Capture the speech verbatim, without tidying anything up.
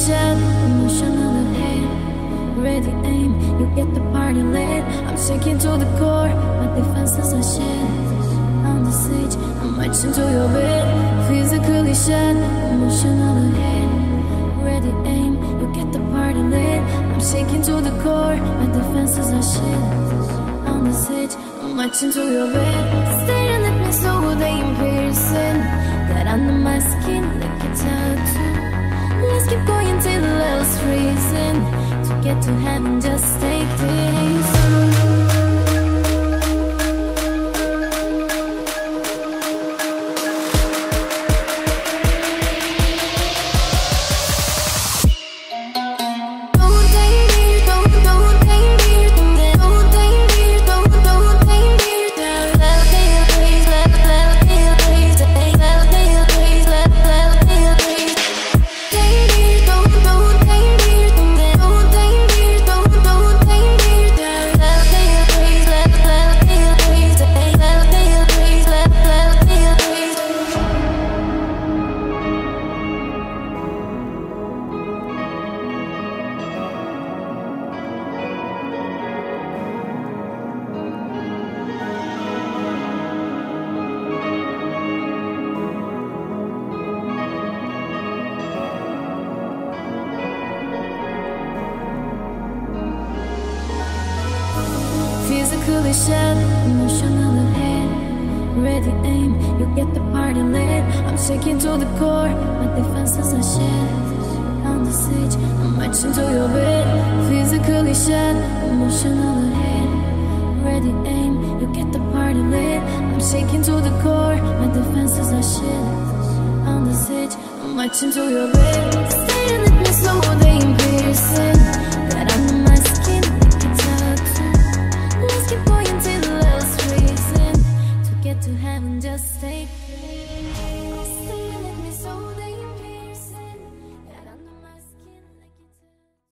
shot, emotional hate. Ready aim, you get the party lit. I'm shaking to the core, my defenses are shit. On the stage, I'm marching to your bed. Physically shot, emotional hate. Ready aim, you get the party lit. I'm shaking to the core, my defenses are shit. On the stage, I'm marching to your bed. Staring at me so they piercing. Got under my skin like a tattoo. Let's keep going till the hell's freezing. To get to heaven, just take this. Physically shot, emotional hate. Ready aim, you get the party lit. I'm shaking to the core, my defenses are shit. On the stage, I'm marching to your bed. Physically shot, emotional hate. Ready aim, you get the party lit. I'm shaking to the core, my defenses are shit. On the stage, I'm marching to your bed. Staring at me so they piercing. Got under my skin like a tattoo. Let's keep going till the hell's freezing. To get to heaven, just take it. Staring at me so they